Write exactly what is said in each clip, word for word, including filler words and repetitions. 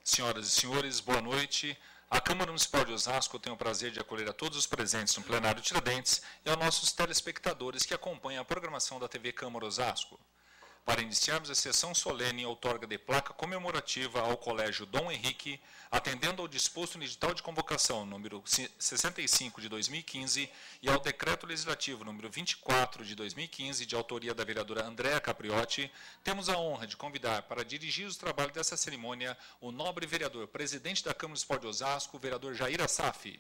Senhoras e senhores, boa noite. A Câmara Municipal de Osasco tem o prazer de acolher a todos os presentes no plenário Tiradentes e aos nossos telespectadores que acompanham a programação da T V Câmara Osasco. Para iniciarmos a sessão solene, outorga de placa comemorativa ao Colégio Dom Henrique, atendendo ao disposto no edital de convocação número sessenta e cinco de dois mil e quinze e ao decreto legislativo número vinte e quatro de dois mil e quinze, de autoria da vereadora Andréa Capriotti, temos a honra de convidar para dirigir os trabalhos dessa cerimônia o nobre vereador, presidente da Câmara Municipal de Osasco, o vereador Jair Assaf.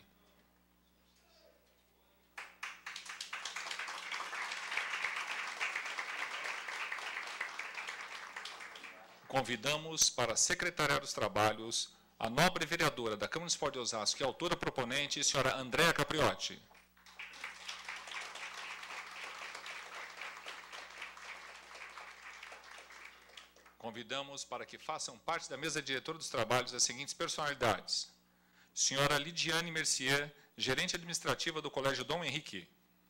Convidamos para secretariar os trabalhos a nobre vereadora da Câmara Municipal de Osasco e autora proponente, senhora Andréa Capriotti. Convidamos para que façam parte da mesa diretora dos trabalhos as seguintes personalidades. Senhora Lidiane Mercier, gerente administrativa do Colégio Dom Henrique.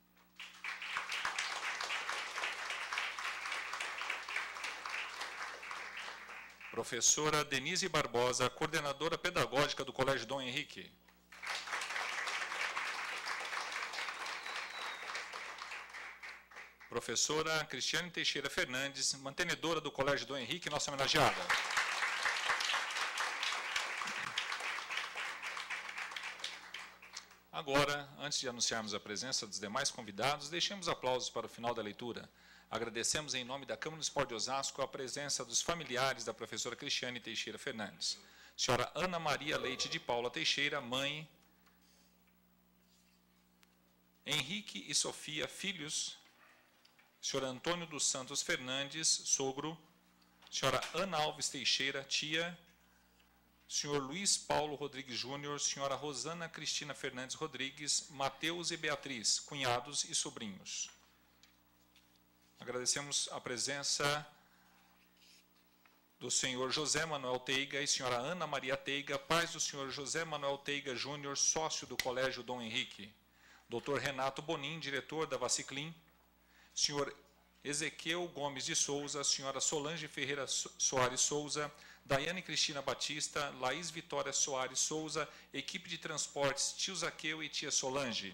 Professora Denise Barbosa, coordenadora pedagógica do Colégio Dom Henrique. Professora Cristiane Teixeira Fernandes, mantenedora do Colégio Dom Henrique, nossa homenageada. Agora, antes de anunciarmos a presença dos demais convidados, deixemos aplausos para o final da leitura. Agradecemos em nome da Câmara Municipal de Osasco a presença dos familiares da professora Cristiane Teixeira Fernandes. Senhora Ana Maria Leite de Paula Teixeira, mãe. Henrique e Sofia, filhos. Senhor Antônio dos Santos Fernandes, sogro. Senhora Ana Alves Teixeira, tia. Senhor Luiz Paulo Rodrigues Júnior, senhora Rosana Cristina Fernandes Rodrigues, Mateus e Beatriz, cunhados e sobrinhos. Agradecemos a presença do senhor José Manuel Teiga e senhora Ana Maria Teiga, pais do senhor José Manuel Teiga Júnior, sócio do Colégio Dom Henrique. doutor Renato Bonin, diretor da Vaciclim. Senhor Ezequiel Gomes de Souza, senhora Solange Ferreira Soares Souza, Daiane Cristina Batista, Laís Vitória Soares Souza, equipe de transportes tio Zaqueu e tia Solange.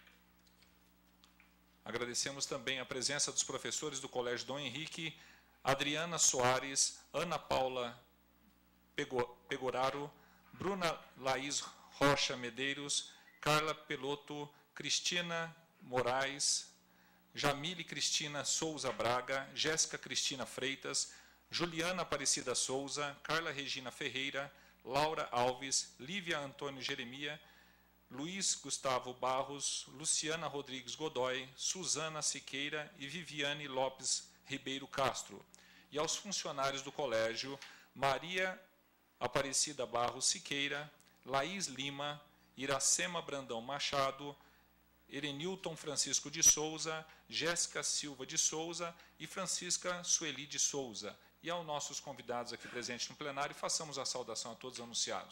Agradecemos também a presença dos professores do Colégio Dom Henrique, Adriana Soares, Ana Paula Pegoraro, Bruna Laís Rocha Medeiros, Carla Peloto, Cristina Moraes, Jamile Cristina Souza Braga, Jéssica Cristina Freitas, Juliana Aparecida Souza, Carla Regina Ferreira, Laura Alves, Lívia Antônio Jeremia, Luiz Gustavo Barros, Luciana Rodrigues Godoy, Suzana Siqueira e Viviane Lopes Ribeiro Castro. E aos funcionários do colégio, Maria Aparecida Barros Siqueira, Laís Lima, Iracema Brandão Machado, Erenilton Francisco de Souza, Jéssica Silva de Souza e Francisca Sueli de Souza. E aos nossos convidados aqui presentes no plenário, façamos a saudação a todos os anunciados.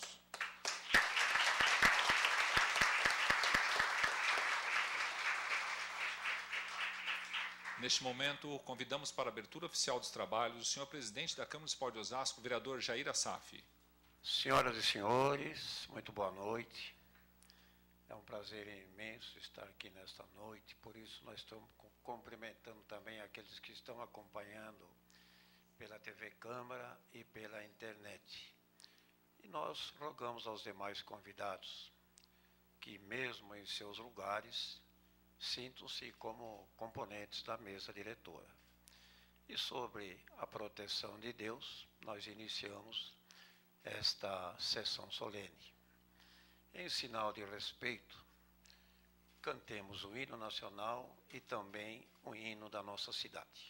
Neste momento, convidamos para a abertura oficial dos trabalhos o senhor presidente da Câmara Municipal de Osasco, vereador Jair Assaf. Senhoras e senhores, muito boa noite. É um prazer imenso estar aqui nesta noite, por isso nós estamos cumprimentando também aqueles que estão acompanhando pela T V Câmara e pela internet. E nós rogamos aos demais convidados que, mesmo em seus lugares, sintam-se como componentes da mesa diretora. E sobre a proteção de Deus, nós iniciamos esta sessão solene. Em sinal de respeito, cantemos o hino nacional e também o hino da nossa cidade.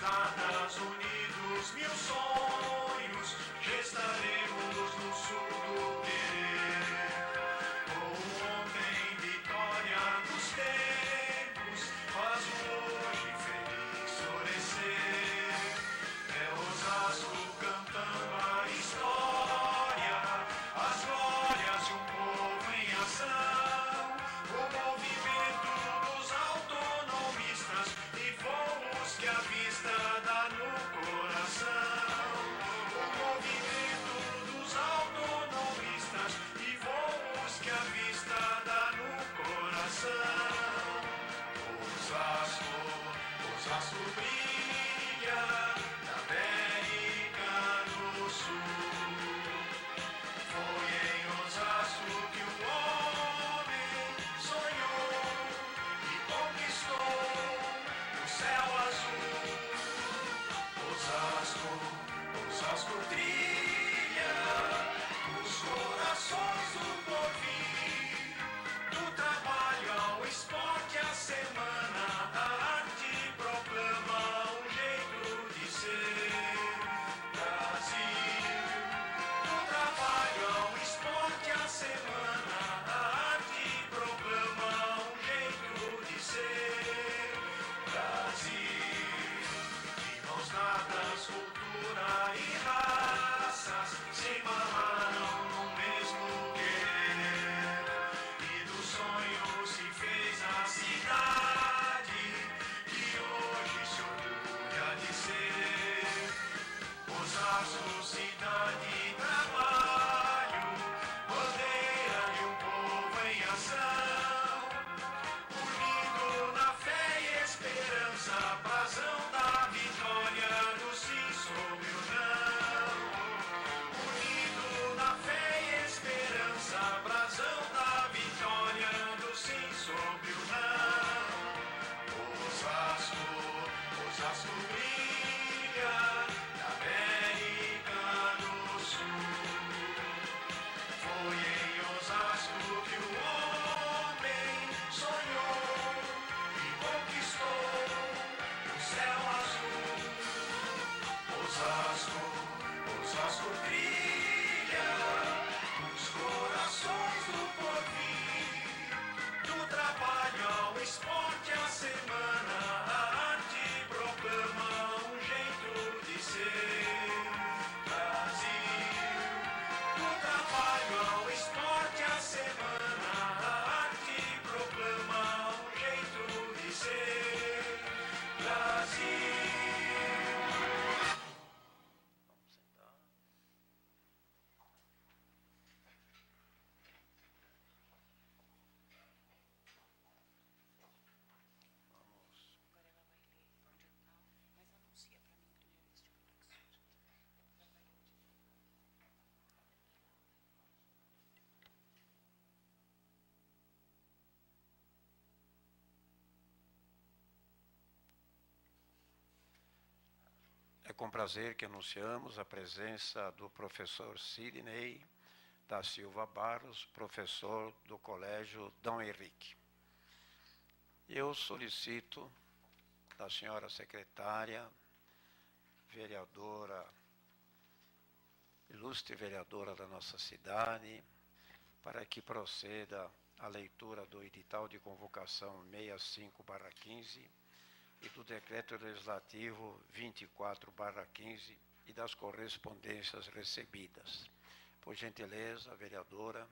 Estados Unidos, mil sonhos, gestaremos no sul do querer. Oh, ontem, vitória dos tempos, faz o hoje feliz florescer. É Osasco cantando a história, as glórias de um povo em ação. O movimento dos autonomistas e voos que a vista dá no coração. O movimento dos autonomistas e voos que a vista dá no coração. Osasco, Osasco brilha na América do Sul. Foi em Osasco que o homem sonhou e conquistou o céu azul. Osasco, Osasco trilha os corações do porvir. Do trabalho ao esporte, a semana, a arte proclama um jeito de ser. Brasil, do trabalho ao esporte, a semana, a arte proclama um jeito de ser. Brasil, de mãos dadas, cultura e raças se emaranharam no mesmo querer. E do sonho se fez a cidade que hoje se orgulha de ser. Osasco, cidade e trabalho, bandeira de um povo em ação. Unido na fé e esperança, brasão da vitória do sim sobre o não. Unido na fé e esperança, brasão da vitória do sim sobre o não. Osasco, Osasco brilha na América do Sul. Foi em Osasco que o homem sonhou e conquistou o céu azul. Osasco, Osasco brilha os corações do porvir. Do trabalho ao esporte, a semana, a arte proclama um jeito de ser. Brasil, do trabalho ao esporte, a semana, a arte proclama um jeito de ser. Brasil. É com prazer que anunciamos a presença do professor Sidney da Silva Barros, professor do Colégio Dom Henrique. Eu solicito da senhora secretária, vereadora, ilustre vereadora da nossa cidade, para que proceda a leitura do edital de convocação sessenta e cinco barra quinze e do decreto legislativo vinte e quatro barra quinze e das correspondências recebidas. Por gentileza, vereadora.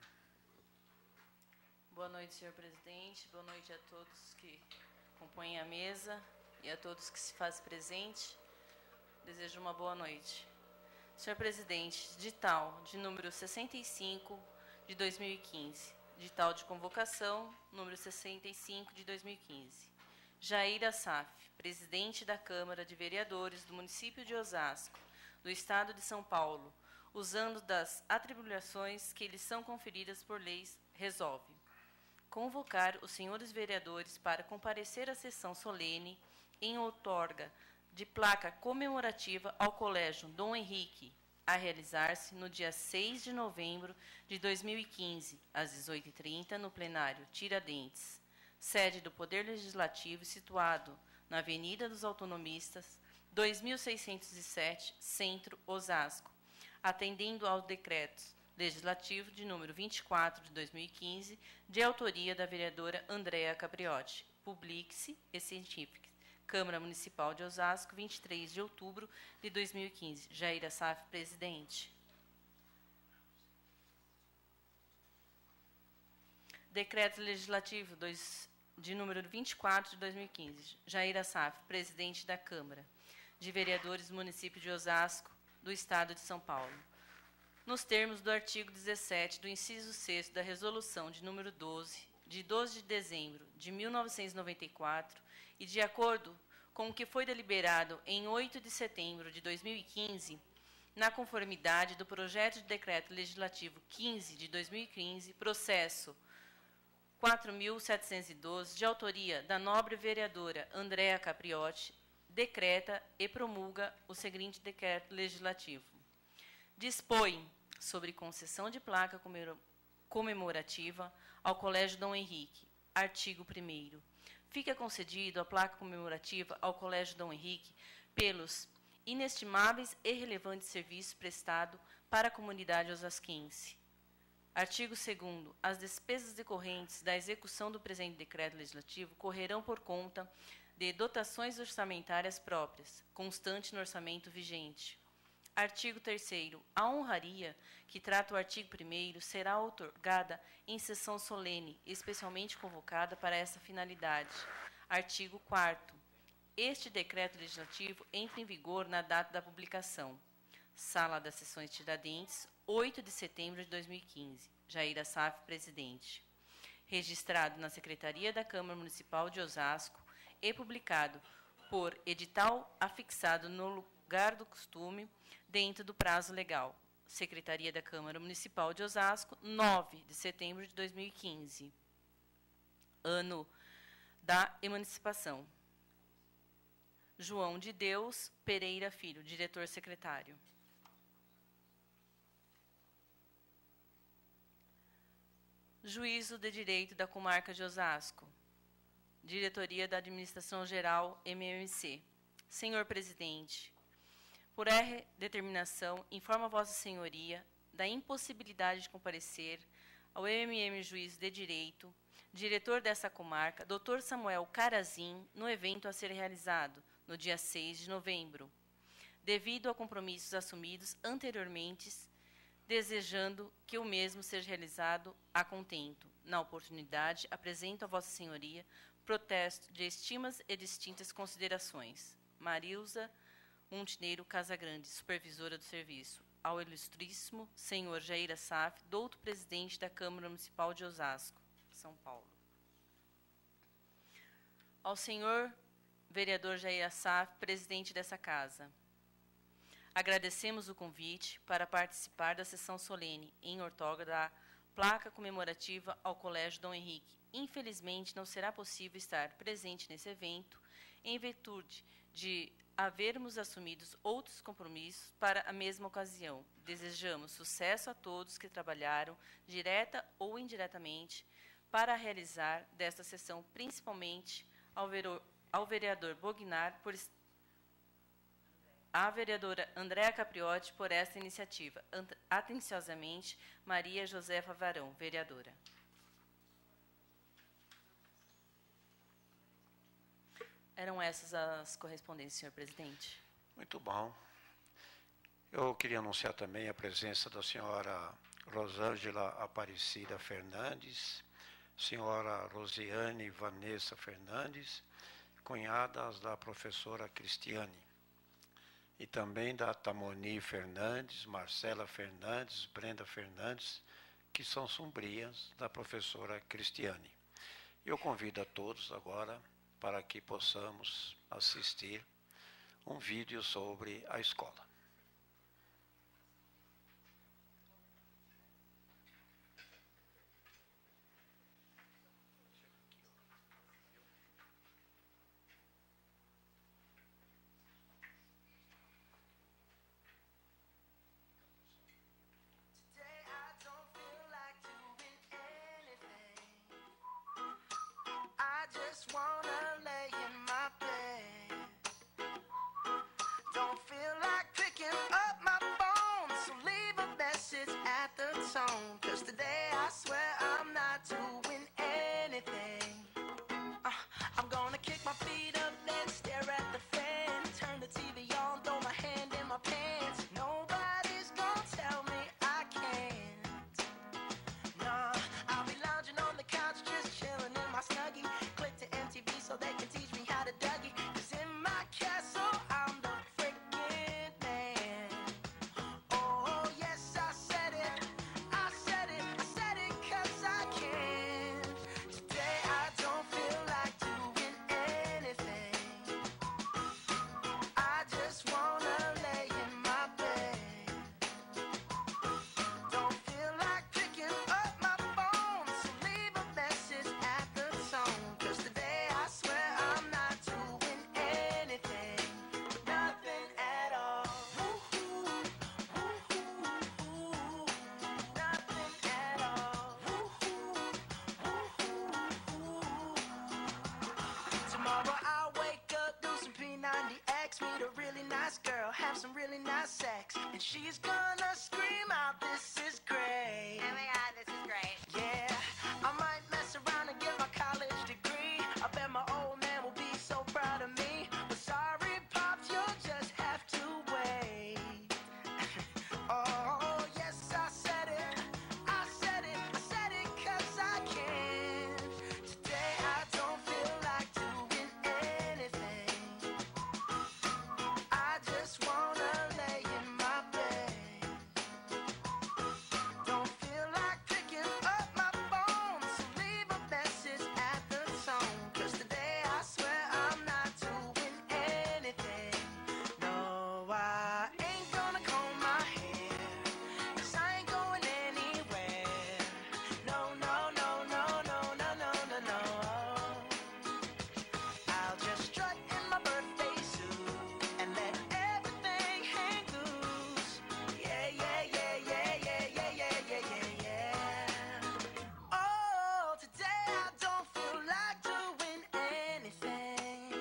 Boa noite, senhor presidente. Boa noite a todos que compõem a mesa e a todos que se fazem presente. Desejo uma boa noite. Senhor presidente, edital de número sessenta e cinco de dois mil e quinze. Edital de convocação número sessenta e cinco de dois mil e quinze. Jair Assaf, presidente da Câmara de Vereadores do município de Osasco, do estado de São Paulo, usando das atribuições que lhes são conferidas por leis, resolve convocar os senhores vereadores para comparecer à sessão solene em outorga de placa comemorativa ao Colégio Dom Henrique, a realizar-se no dia seis de novembro de dois mil e quinze, às dezoito e trinta, no plenário Tiradentes, sede do Poder Legislativo, situado na Avenida dos Autonomistas, dois mil seiscentos e sete, Centro, Osasco, atendendo ao decreto legislativo de número vinte e quatro de dois mil e quinze, de autoria da vereadora Andréa Capriotti. Publique-se e cientifique. Câmara Municipal de Osasco, vinte e três de outubro de dois mil e quinze. Jair Assaf, presidente. Decreto Legislativo dois, de número vinte e quatro de dois mil e quinze. Jair Assaf, presidente da Câmara de Vereadores do município de Osasco, do Estado de São Paulo. Nos termos do artigo dezessete do inciso sexto da Resolução de número doze, de doze de dezembro de mil novecentos e noventa e quatro, e de acordo com o que foi deliberado em oito de setembro de dois mil e quinze, na conformidade do projeto de decreto legislativo quinze de dois mil e quinze, processo quatro mil setecentos e doze, de autoria da nobre vereadora Andréa Capriotti, decreta e promulga o seguinte decreto legislativo. Dispõe sobre concessão de placa comemorativa ao Colégio Dom Henrique. Artigo primeiro. Fica concedido a placa comemorativa ao Colégio Dom Henrique pelos inestimáveis e relevantes serviços prestados para a comunidade osasquense. Artigo segundo. As despesas decorrentes da execução do presente decreto legislativo correrão por conta de dotações orçamentárias próprias, constante no orçamento vigente. Artigo terceiro. A honraria, que trata o artigo primeiro, será outorgada em sessão solene, especialmente convocada para essa finalidade. Artigo quarto. Este decreto legislativo entra em vigor na data da publicação. Sala das Sessões Tiradentes, oito de setembro de dois mil e quinze. Jair Assaf, presidente. Registrado na Secretaria da Câmara Municipal de Osasco e publicado por edital afixado no lugar do costume, dentro do prazo legal. Secretaria da Câmara Municipal de Osasco, nove de setembro de dois mil e quinze. Ano da emancipação. João de Deus Pereira Filho, diretor-secretário. Juízo de Direito da Comarca de Osasco. Diretoria da Administração Geral, M M C. Senhor Presidente, por R determinação, informa a Vossa Senhoria da impossibilidade de comparecer ao M M Juízo de Direito, diretor dessa comarca, doutor Samuel Carazim, no evento a ser realizado no dia seis de novembro, devido a compromissos assumidos anteriormente, desejando que o mesmo seja realizado a contento. Na oportunidade, apresento a Vossa Senhoria protesto de estimas e distintas considerações. Marilza Montenegro Casagrande, supervisora do serviço. Ao ilustríssimo senhor Jair Assaf, douto presidente da Câmara Municipal de Osasco, São Paulo. Ao senhor vereador Jair Assaf, presidente dessa casa. Agradecemos o convite para participar da sessão solene em outorga da placa comemorativa ao Colégio Dom Henrique. Infelizmente, não será possível estar presente nesse evento, em virtude de havermos assumido outros compromissos para a mesma ocasião. Desejamos sucesso a todos que trabalharam, direta ou indiretamente, para realizar desta sessão, principalmente ao, vero, ao vereador Bognar, por a vereadora Andréa Capriotti, por esta iniciativa. Atenciosamente, Maria Josefa Varão, vereadora. Eram essas as correspondências, senhor presidente. Muito bom. Eu queria anunciar também a presença da senhora Rosângela Aparecida Fernandes, senhora Rosiane Vanessa Fernandes, cunhadas da professora Cristiane, e também da Tamoni Fernandes, Marcela Fernandes, Brenda Fernandes, que são sobrinhas da professora Cristiane. Eu convido a todos agora para que possamos assistir um vídeo sobre a escola. Wanna lay in my bed. tone. Cause today I swear I'm not doing anything. Uh, I'm gonna kick my feet up, then stare at the fan. Turn the T V on, throw my hand in my pants. Nobody's gonna tell me I can't. Nah, I'll be lounging on the couch, just chilling in my snuggie. Click to M T V so they can teach me how to Dougie. Cause in my castle, I'm the freaking man. Oh, yes, I said it. I said it. I said it cause I can. Today I don't feel like doing anything. I just wanna lay in my bed. Don't feel like picking up my phone, so leave a message at the tone. Cause today I swear I'm not doing anything. Nothing at all. Woo-hoo, woo-hoo, nothing at all. Woo-hoo, woo-hoo. Tomorrow I'll wake up, do some P ninety X, meet a really nice girl, have some really nice sex, and she's gonna scream out, "This is great." Oh my god, this is great. Yeah, I might mess around and get my college degree. I bet my old man will be so proud of me. But sorry, Pops, you'll just have to wait. Oh, yes, I said it. I said it. I said it cause I can. Today I don't feel like doing anything. I just wanna lay in my bed. Don't feel like picking up my phone, so leave a message at the tone. Cause today I swear I'm not doing anything. No, I ain't gonna comb my hair, cause I ain't going anywhere. No, no, no, no, no, no, no, no, no. I'll just strut in my birthday suit and let everything hang loose. Yeah, yeah, yeah, yeah, yeah, yeah, yeah, yeah, yeah, yeah. Oh, today I don't feel like doing anything.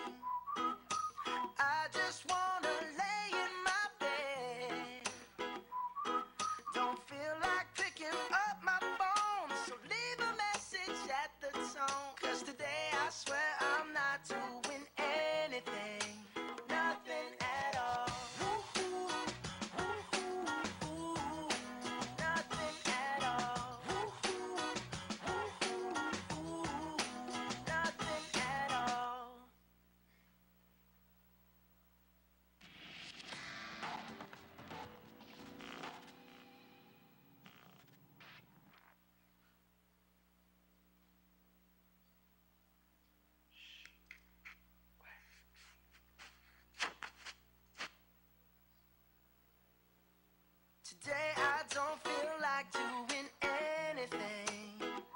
I just wanna lay in my bed. Don't feel like picking up my phone, so leave a message at the tone. Cause today I swear I'm not doing anything. Nothing at all. Woo-hoo, woo-hoo, nothing at all. Woo-hoo, woo-hoo, nothing at all. Today I don't feel like doing anything.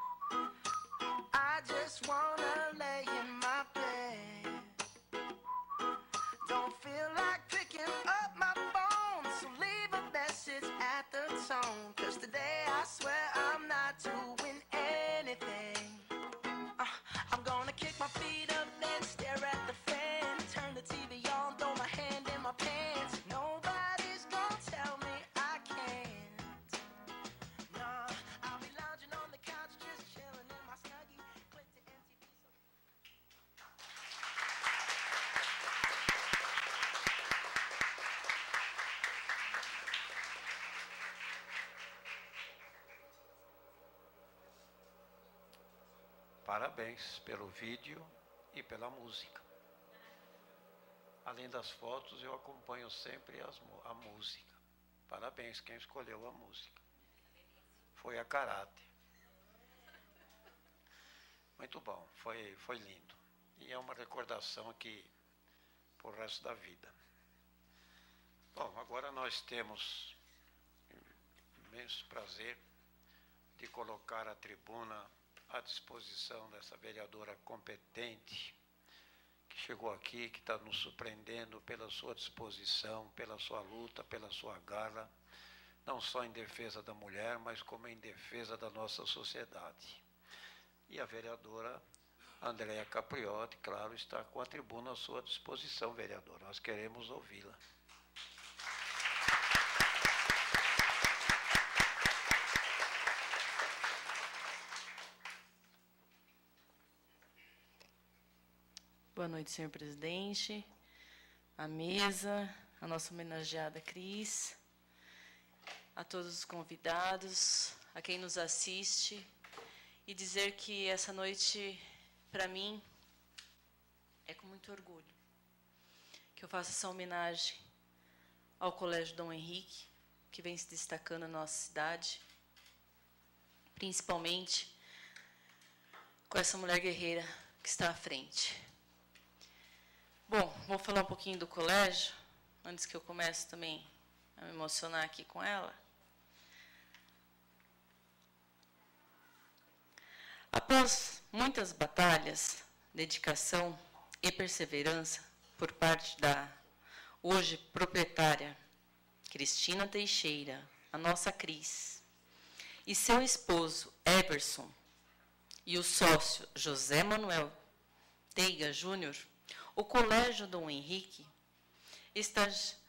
I just wanna lay in my bed. Don't feel like picking up my phone, so leave a message at the tone. Cause today I swear I'm not doing anything. Uh, I'm gonna kick my feet up, then stare at the fan. Turn the T V on, throw my hand in my pants. Nobody's gonna tell me I can't. Nah, I'll be lounging on the couch, just chilling in my snuggie. Click to M T V so Parabéns pelo vídeo e pela música. Além das fotos, eu acompanho sempre as, mu- a música. Parabéns quem escolheu a música. Foi a caráter. Muito bom, foi, foi lindo. E é uma recordação aqui pro resto da vida. Bom, agora nós temos imenso prazer de colocar a tribuna à disposição dessa vereadora competente que chegou aqui, que está nos surpreendendo pela sua disposição, pela sua luta, pela sua garra, não só em defesa da mulher, mas como em defesa da nossa sociedade. E a vereadora Andréa Capriotti, claro, está com a tribuna à sua disposição, vereadora. Nós queremos ouvi-la. Boa noite, senhor presidente, a mesa, a nossa homenageada Cris, a todos os convidados, a quem nos assiste, e dizer que essa noite, para mim, é com muito orgulho que eu faço essa homenagem ao Colégio Dom Henrique, que vem se destacando na nossa cidade, principalmente com essa mulher guerreira que está à frente. Bom, vou falar um pouquinho do colégio, antes que eu comece também a me emocionar aqui com ela. Após muitas batalhas, dedicação e perseverança por parte da hoje proprietária Cristina Teixeira, a nossa Cris, e seu esposo Everson, e o sócio José Manuel Teiga Júnior, o Colégio Dom Henrique está,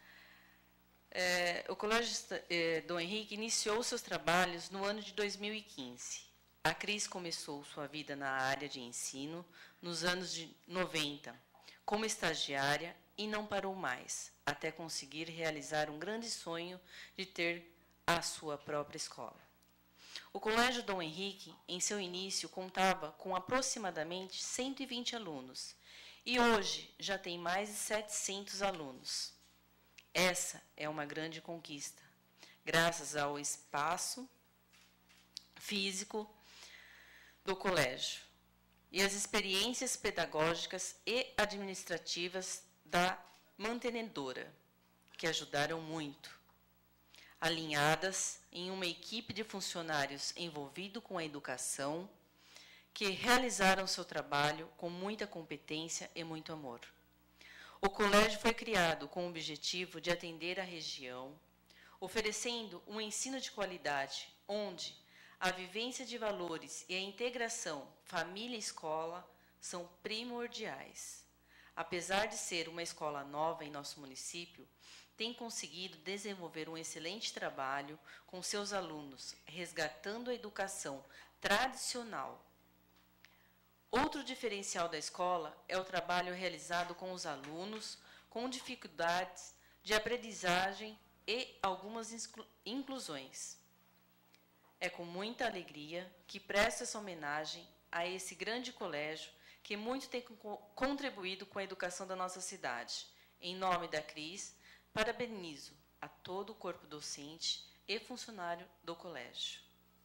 é, o Colégio é, Dom Henrique iniciou seus trabalhos no ano de dois mil e quinze. A Cris começou sua vida na área de ensino nos anos de noventa, como estagiária, e não parou mais, até conseguir realizar um grande sonho de ter a sua própria escola. O Colégio Dom Henrique, em seu início, contava com aproximadamente cento e vinte alunos, e hoje já tem mais de setecentos alunos. Essa é uma grande conquista, graças ao espaço físico do colégio e as experiências pedagógicas e administrativas da mantenedora, que ajudaram muito, alinhadas em uma equipe de funcionários envolvido com a educação, que realizaram seu trabalho com muita competência e muito amor. O colégio foi criado com o objetivo de atender a região, oferecendo um ensino de qualidade, onde a vivência de valores e a integração família-escola são primordiais. Apesar de ser uma escola nova em nosso município, tem conseguido desenvolver um excelente trabalho com seus alunos, resgatando a educação tradicional. Outro diferencial da escola é o trabalho realizado com os alunos com dificuldades de aprendizagem e algumas inclusões. É com muita alegria que presto essa homenagem a esse grande colégio que muito tem contribuído com a educação da nossa cidade. Em nome da Cris, parabenizo a todo o corpo docente e funcionário do colégio.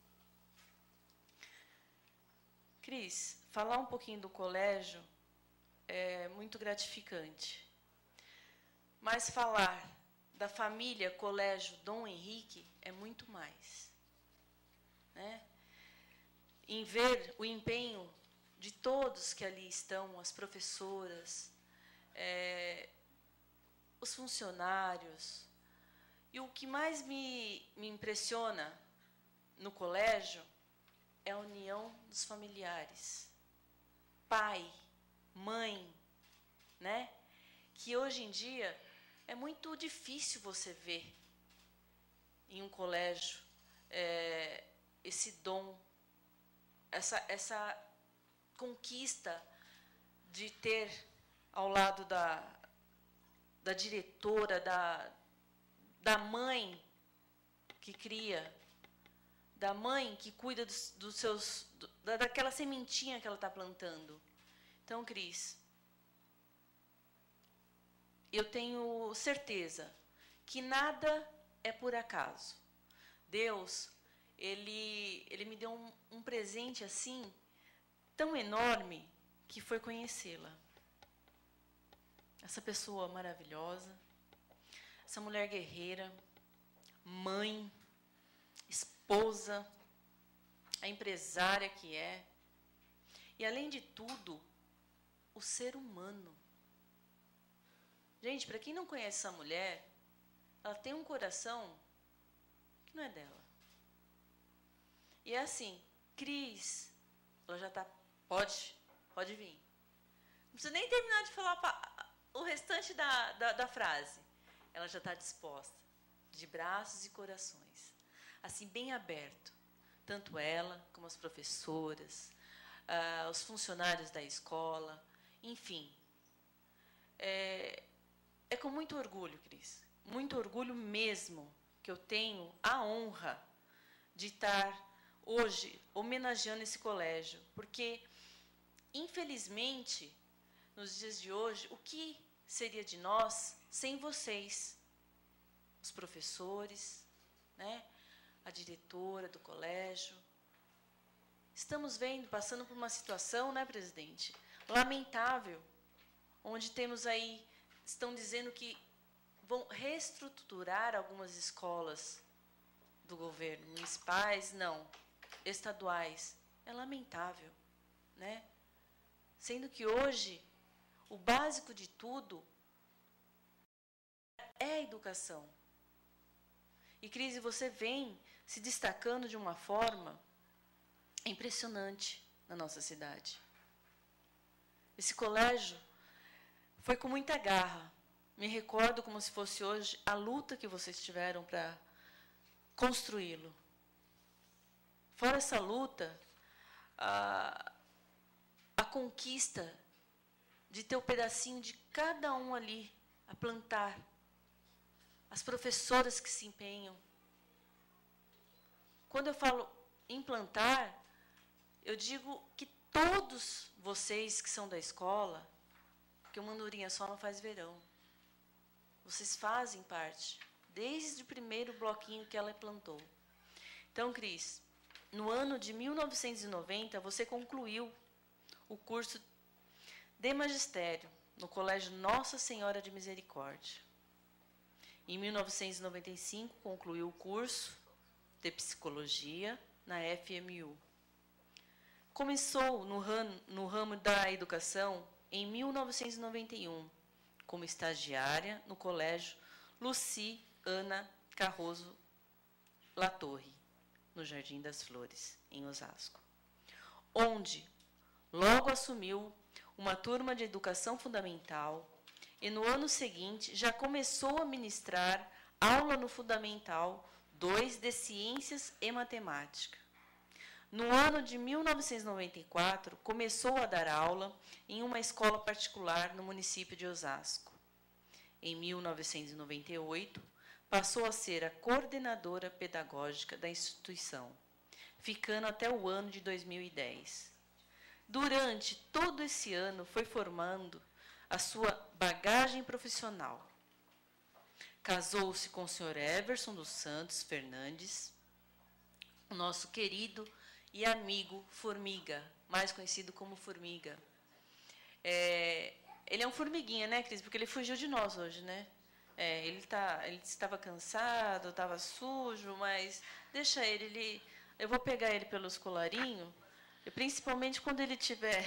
Cris, falar um pouquinho do colégio é muito gratificante, mas falar da família Colégio Dom Henrique é muito mais. Né? Em ver o empenho de todos que ali estão, as professoras, é, os funcionários. E o que mais me, me impressiona no colégio é a união dos familiares. Pai, mãe, né? Que hoje em dia é muito difícil você ver em um colégio é, esse dom, essa, essa conquista de ter ao lado da, da diretora, da, da mãe que cria, da mãe que cuida dos, dos seus, do, daquela sementinha que ela está plantando. Então, Cris, eu tenho certeza que nada é por acaso. Deus, ele, ele me deu um, um presente assim, tão enorme, que foi conhecê-la. Essa pessoa maravilhosa, essa mulher guerreira, mãe, esposa, a empresária que é, e, além de tudo, o ser humano. Gente, para quem não conhece essa mulher, ela tem um coração que não é dela. E é assim, Cris, ela já está, pode, pode vir. Não precisa nem terminar de falar pra, o restante da, da, da frase. Ela já está disposta, de braços e corações, assim, bem aberto. Tanto ela, como as professoras, uh, os funcionários da escola, enfim, é, é com muito orgulho, Cris, muito orgulho mesmo, que eu tenho a honra de estar hoje homenageando esse colégio, porque, infelizmente, nos dias de hoje, o que seria de nós sem vocês? Os professores, né? A diretora do colégio. Estamos vendo, passando por uma situação, né, presidente, lamentável, onde temos aí, estão dizendo que vão reestruturar algumas escolas do governo, municipais, não, estaduais. É lamentável, né? Sendo que hoje, o básico de tudo é a educação. E, Cris, você vem se destacando de uma forma impressionante na nossa cidade. Esse colégio foi com muita garra. Me recordo como se fosse hoje a luta que vocês tiveram para construí-lo. Fora essa luta, a, a conquista de ter o pedacinho de cada um ali a plantar, as professoras que se empenham. Quando eu falo implantar, eu digo que todos vocês que são da escola, porque uma andorinha só não faz verão, vocês fazem parte, desde o primeiro bloquinho que ela plantou. Então, Cris, no ano de mil novecentos e noventa, você concluiu o curso de magistério no Colégio Nossa Senhora de Misericórdia. Em mil novecentos e noventa e cinco, concluiu o curso de psicologia na F M U. Começou no ramo, no ramo da educação em mil novecentos e noventa e um, como estagiária no Colégio Luci Ana Carroso Latorre, no Jardim das Flores, em Osasco, onde logo assumiu uma turma de educação fundamental e, no ano seguinte, já começou a ministrar aula no Fundamental dois de Ciências e Matemática. No ano de mil novecentos e noventa e quatro, começou a dar aula em uma escola particular no município de Osasco. Em mil novecentos e noventa e oito, passou a ser a coordenadora pedagógica da instituição, ficando até o ano de dois mil e dez. Durante todo esse ano, foi formando a sua bagagem profissional. Casou-se com o senhor Everson dos Santos Fernandes, o nosso querido e amigo Formiga, mais conhecido como Formiga. É, ele é um formiguinha, né, Cris? Porque ele fugiu de nós hoje, né? É, ele, tá, ele estava cansado, estava sujo, mas deixa ele, ele... Eu vou pegar ele pelos colarinhos, e principalmente quando ele tiver...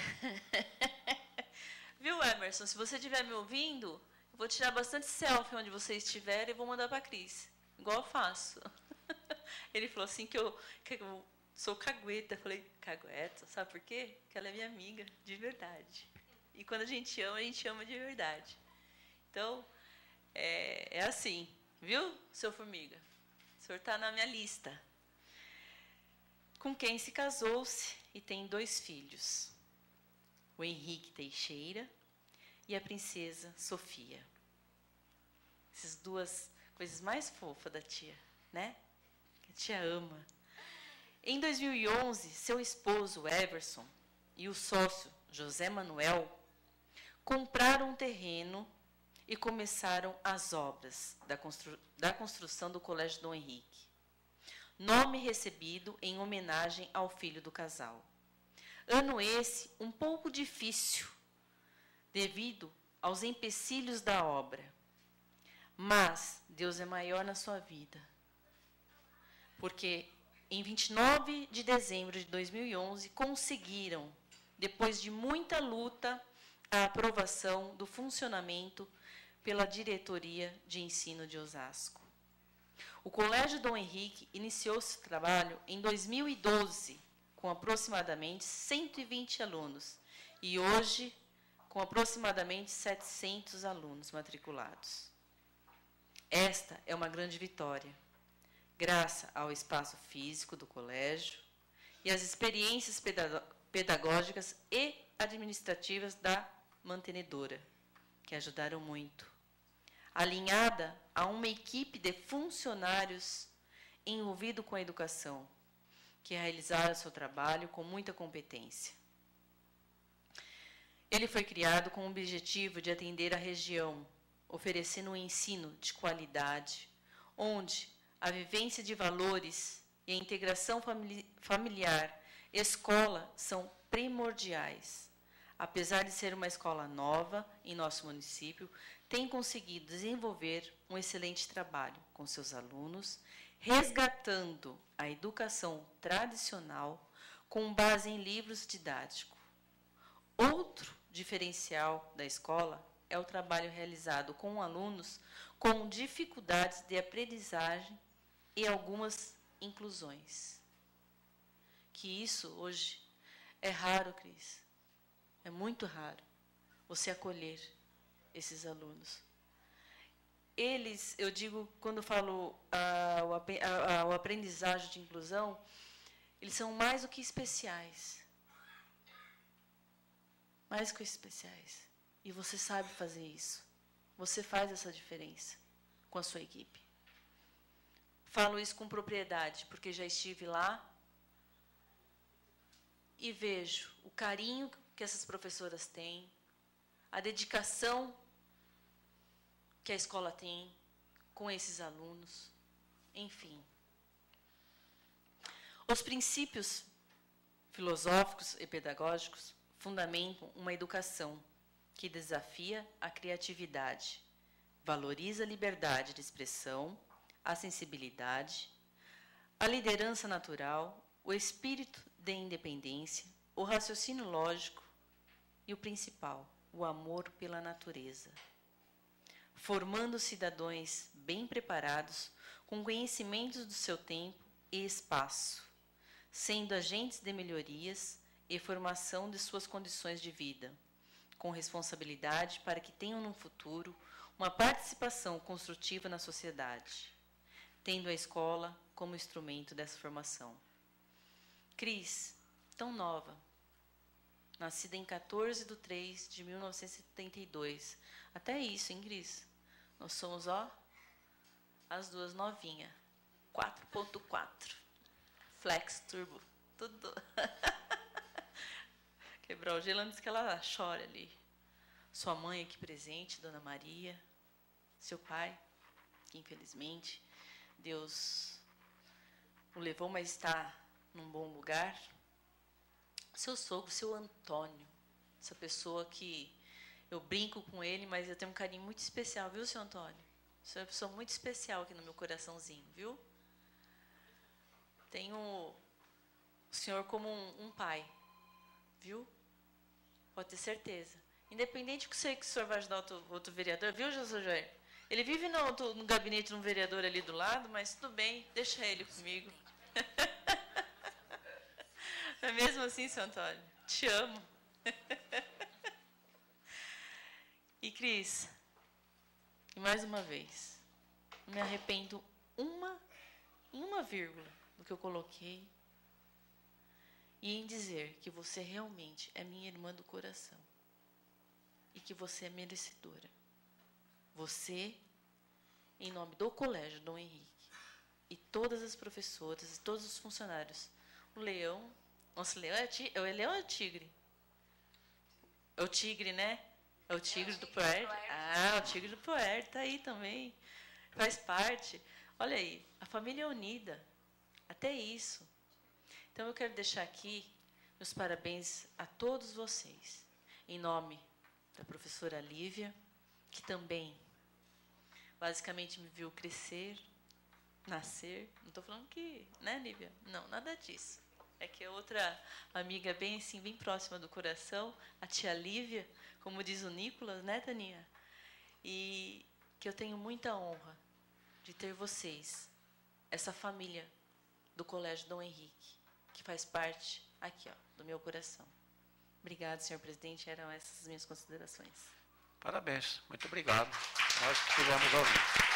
Viu, Emerson? Se você estiver me ouvindo, eu vou tirar bastante selfie onde você estiver e vou mandar para a Cris, igual eu faço. Ele falou assim que eu, que eu sou cagueta. Eu falei, cagueta? Sabe por quê? Porque ela é minha amiga, de verdade. E quando a gente ama, a gente ama de verdade. Então, é, é assim, viu, seu Formiga? O senhor está na minha lista. Com quem se casou-se e tem dois filhos. O Henrique Teixeira e a princesa Sofia. Essas duas coisas mais fofas da tia, né? Que a tia ama. Em dois mil e onze, seu esposo Everson e o sócio José Manuel compraram um terreno e começaram as obras da, constru da construção do Colégio Dom Henrique. Nome recebido em homenagem ao filho do casal. Ano esse um pouco difícil, devido aos empecilhos da obra. Mas Deus é maior na sua vida. Porque em vinte e nove de dezembro de dois mil e onze, conseguiram, depois de muita luta, a aprovação do funcionamento pela Diretoria de Ensino de Osasco. O Colégio Dom Henrique iniciou seu trabalho em dois mil e doze, com aproximadamente cento e vinte alunos, e hoje, com aproximadamente setecentos alunos matriculados. Esta é uma grande vitória, graças ao espaço físico do colégio e às experiências pedagógicas e administrativas da mantenedora. que ajudaram muito, alinhada a uma equipe de funcionários envolvidos com a educação, que realizaram seu trabalho com muita competência. Ele foi criado com o objetivo de atender a região, oferecendo um ensino de qualidade, onde a vivência de valores e a integração famili- familiar, escola, são primordiais. Apesar de ser uma escola nova em nosso município, tem conseguido desenvolver um excelente trabalho com seus alunos, resgatando a educação tradicional com base em livros didáticos. Outro diferencial da escola é o trabalho realizado com alunos com dificuldades de aprendizagem e algumas inclusões. Que isso hoje é raro, Cris. É muito raro você acolher esses alunos. Eles, eu digo, quando eu falo ah, o, ap- a, a, o aprendizagem de inclusão, eles são mais do que especiais. Mais do que especiais. E você sabe fazer isso. Você faz essa diferença com a sua equipe. Falo isso com propriedade, porque já estive lá e vejo o carinho que essas professoras têm, a dedicação que a escola tem com esses alunos, enfim. Os princípios filosóficos e pedagógicos fundamentam uma educação que desafia a criatividade, valoriza a liberdade de expressão, a sensibilidade, a liderança natural, o espírito de independência, o raciocínio lógico e o principal, o amor pela natureza, formando cidadãos bem preparados, com conhecimentos do seu tempo e espaço, sendo agentes de melhorias e formação de suas condições de vida, com responsabilidade para que tenham no futuro uma participação construtiva na sociedade, tendo a escola como instrumento dessa formação. Cris, tão nova, nascida em quatorze de três de mil novecentos e setenta e dois. Até isso, hein, Cris? Nós somos, ó, as duas novinhas. quatro ponto quatro. Flex Turbo. Tudo. Quebrar o gelo antes que ela chore ali. Sua mãe aqui presente, Dona Maria. Seu pai, que infelizmente Deus o levou, mas está num bom lugar. Seu sogro, seu Antônio, essa pessoa que eu brinco com ele, mas eu tenho um carinho muito especial, viu, seu Antônio? Você é uma pessoa muito especial aqui no meu coraçãozinho, viu? Tenho o senhor como um, um pai, viu? Pode ter certeza. Independente que sei que o senhor vai ajudar outro, outro vereador, viu, José Jair? Ele vive no, no gabinete de um vereador ali do lado, mas tudo bem, deixa ele comigo. Não é mesmo assim, seu Antônio? Te amo. E, Cris, e mais uma vez, não me arrependo uma, em uma vírgula do que eu coloquei e em dizer que você realmente é minha irmã do coração e que você é merecedora. Você, em nome do Colégio Dom Henrique, e todas as professoras e todos os funcionários, o Leão, nossa, Leão é, ti, é o Leão ou é o Tigre? É o Tigre, né? É o Tigre do Puerto. Ah, o Tigre do Puerto está aí também. Faz parte. Olha aí, a família é unida. Até isso. Então, eu quero deixar aqui meus parabéns a todos vocês, em nome da professora Lívia, que também basicamente me viu crescer, nascer. Não estou falando que, né, Lívia? Não, nada disso. É que é outra amiga bem assim, bem próxima do coração, a tia Lívia, como diz o Nicolas, né, Taninha? E que eu tenho muita honra de ter vocês, essa família do Colégio Dom Henrique, que faz parte aqui, ó, do meu coração. Obrigada, senhor presidente. Eram essas as minhas considerações. Parabéns. Muito obrigado. Nós que tivemos ouvido.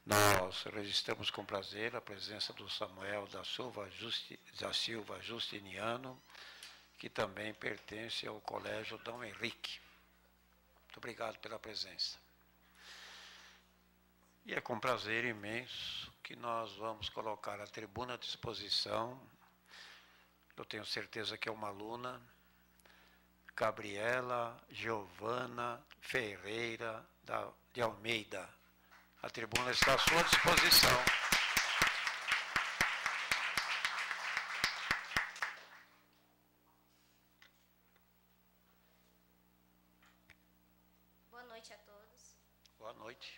Nós registramos com prazer a presença do Samuel da Silva, Justi, da Silva Justiniano, que também pertence ao Colégio Dom Henrique. Muito obrigado pela presença. E é com prazer imenso que nós vamos colocar a tribuna à disposição. Eu tenho certeza que é uma aluna, Gabriela Giovana Ferreira da, de Almeida. A tribuna está à sua disposição. Boa noite a todos. Boa noite.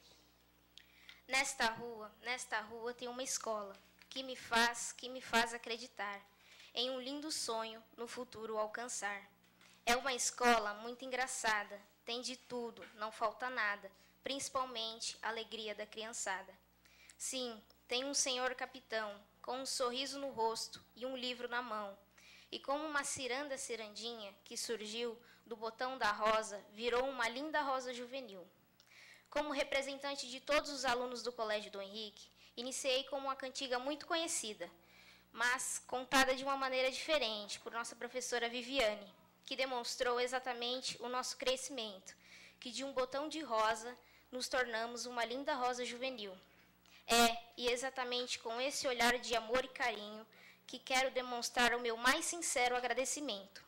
Nesta rua, nesta rua tem uma escola que me faz, que me faz acreditar em um lindo sonho no futuro alcançar. É uma escola muito engraçada, tem de tudo, não falta nada, principalmente a alegria da criançada. Sim, tem um senhor capitão, com um sorriso no rosto e um livro na mão. E como uma ciranda cirandinha que surgiu do botão da rosa, virou uma linda rosa juvenil. Como representante de todos os alunos do Colégio Dom Henrique, iniciei com uma cantiga muito conhecida, mas contada de uma maneira diferente por nossa professora Viviane, que demonstrou exatamente o nosso crescimento, que de um botão de rosa nos tornamos uma linda rosa juvenil. É, e exatamente com esse olhar de amor e carinho que quero demonstrar o meu mais sincero agradecimento.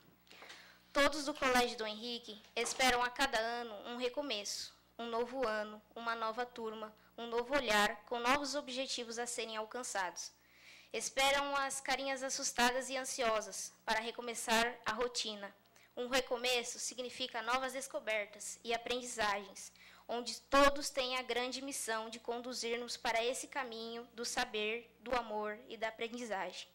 Todos do Colégio Dom Henrique esperam a cada ano um recomeço, um novo ano, uma nova turma, um novo olhar, com novos objetivos a serem alcançados. Esperam as carinhas assustadas e ansiosas para recomeçar a rotina. Um recomeço significa novas descobertas e aprendizagens, onde todos têm a grande missão de conduzir-nos para esse caminho do saber, do amor e da aprendizagem.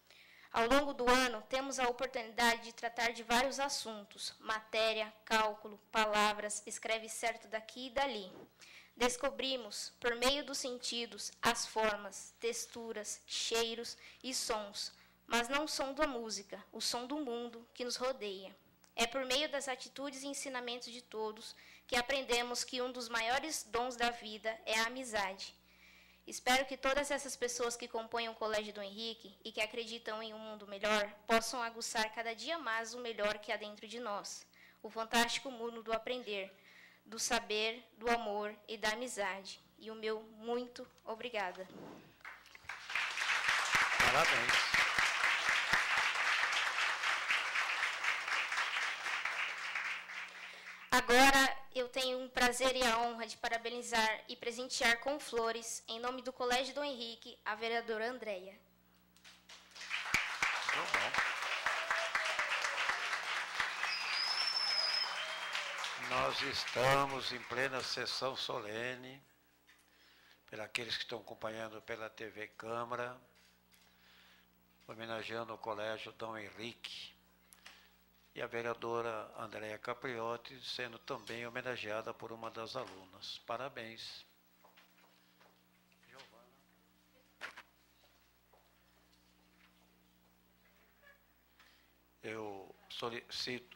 Ao longo do ano, temos a oportunidade de tratar de vários assuntos, matéria, cálculo, palavras, escreve certo daqui e dali. Descobrimos, por meio dos sentidos, as formas, texturas, cheiros e sons, mas não o som da música, o som do mundo que nos rodeia. É por meio das atitudes e ensinamentos de todos que aprendemos que um dos maiores dons da vida é a amizade. Espero que todas essas pessoas que compõem o Colégio Dom Henrique e que acreditam em um mundo melhor possam aguçar cada dia mais o melhor que há dentro de nós, o fantástico mundo do aprender, do saber, do amor e da amizade. E o meu muito obrigada. Parabéns. Agora eu tenho um prazer e a honra de parabenizar e presentear com flores, em nome do Colégio Dom Henrique, a vereadora Andréia. Muito bom. Nós estamos em plena sessão solene, para aqueles que estão acompanhando pela T V Câmara, homenageando o Colégio Dom Henrique. E a vereadora Andréia Capriotti sendo também homenageada por uma das alunas. Parabéns. Giovana. Eu solicito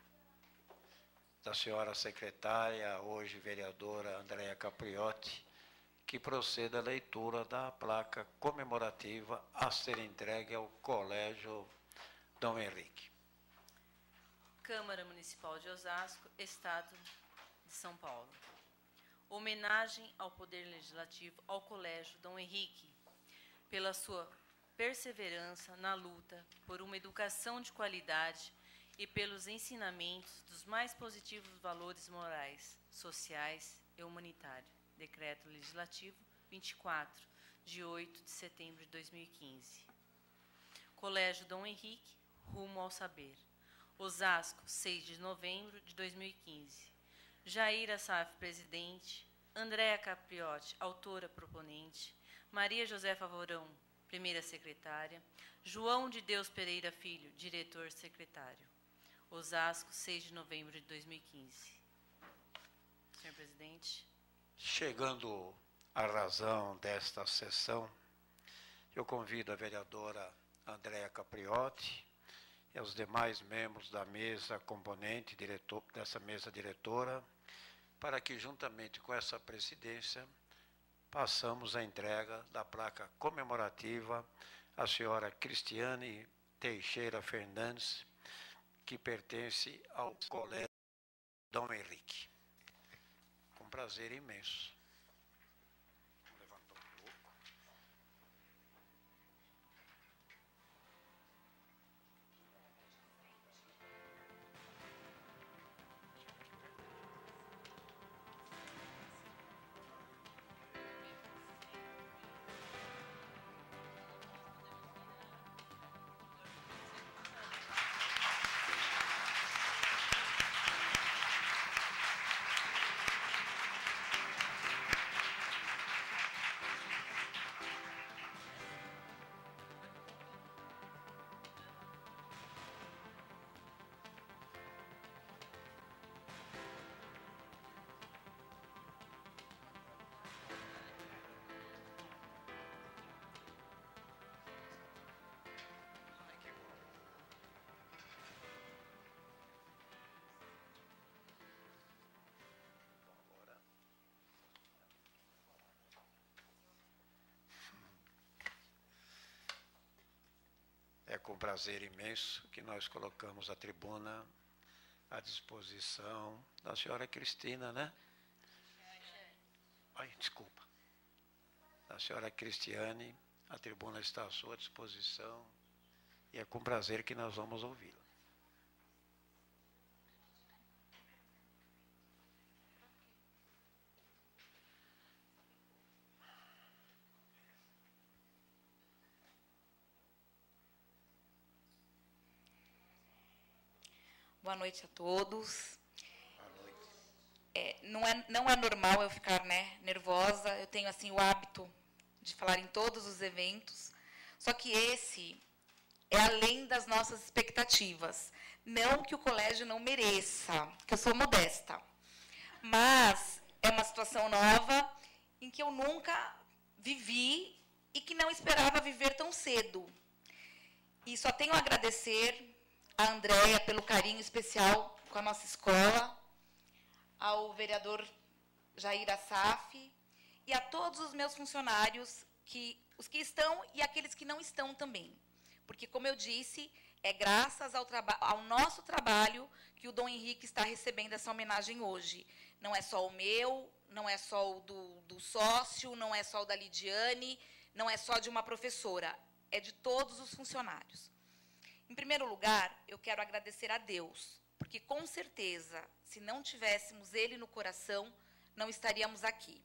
da senhora secretária, hoje vereadora Andréia Capriotti, que proceda a leitura da placa comemorativa a ser entregue ao Colégio Dom Henrique. Câmara Municipal de Osasco, Estado de São Paulo. Homenagem ao Poder Legislativo ao Colégio Dom Henrique, pela sua perseverança na luta por uma educação de qualidade e pelos ensinamentos dos mais positivos valores morais, sociais e humanitários. Decreto Legislativo vinte e quatro, de oito de setembro de dois mil e quinze. Colégio Dom Henrique, rumo ao saber. Osasco, seis de novembro de dois mil e quinze. Jair Assaf, presidente. Andréia Capriotti, autora proponente. Maria Josefa Vorão, primeira secretária. João de Deus Pereira Filho, diretor secretário. Osasco, seis de novembro de dois mil e quinze. Senhor presidente. Chegando à razão desta sessão, eu convido a vereadora Andréia Capriotti e os demais membros da mesa componente, diretor, dessa mesa diretora, para que, juntamente com essa presidência, passamos a entrega da placa comemorativa à senhora Cristiane Teixeira Fernandes, que pertence ao Colégio Dom Henrique. Com prazer imenso. Vou levantar um pouco. É com prazer imenso que nós colocamos a tribuna à disposição da senhora Cristina, né? Ai, desculpa. Da senhora Cristiane, a tribuna está à sua disposição e é com prazer que nós vamos ouvi-la. Boa noite a todos. Boa noite. É, não, é, não é normal eu ficar, né, nervosa. Eu tenho assim o hábito de falar em todos os eventos. Só que esse é além das nossas expectativas. Não que o colégio não mereça, que eu sou modesta. Mas é uma situação nova em que eu nunca vivi e que não esperava viver tão cedo. E só tenho a agradecer a Andréia pelo carinho especial com a nossa escola, ao vereador Jair Assaf e a todos os meus funcionários, que, os que estão e aqueles que não estão também. Porque, como eu disse, é graças ao, ao nosso trabalho que o Dom Henrique está recebendo essa homenagem hoje. Não é só o meu, não é só o do, do sócio, não é só o da Lidiane, não é só de uma professora, é de todos os funcionários. Em primeiro lugar, eu quero agradecer a Deus, porque, com certeza, se não tivéssemos Ele no coração, não estaríamos aqui.